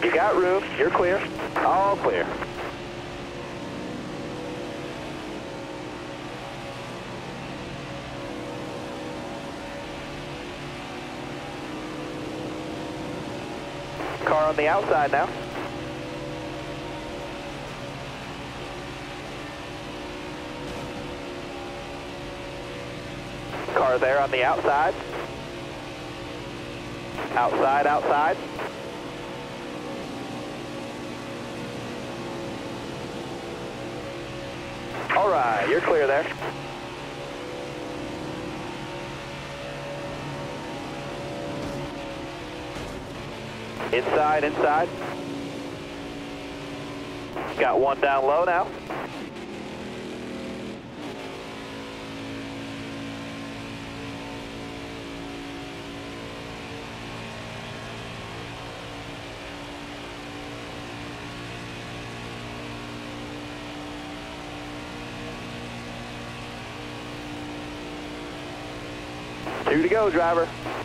You got room. You're clear. All clear. Car on the outside now. Car there on the outside. Outside, outside. All right, you're clear there. Inside, inside. Got one down low now. Two to go, driver.